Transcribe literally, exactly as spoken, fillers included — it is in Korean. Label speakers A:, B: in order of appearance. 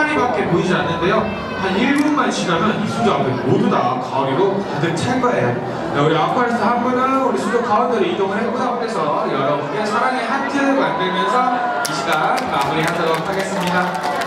A: 사람이밖에 보이지 않는데요. 한 일 분만 지나면 이 수조 앞에 모두 다 가오리로 가득 찰 거예요. 네, 우리 아쿠아리스트 한 분은 우리 수조 가운데로 이동을 해보자 해서 여러분께 사랑의 하트 만들면서 이 시간 마무리하도록 하겠습니다.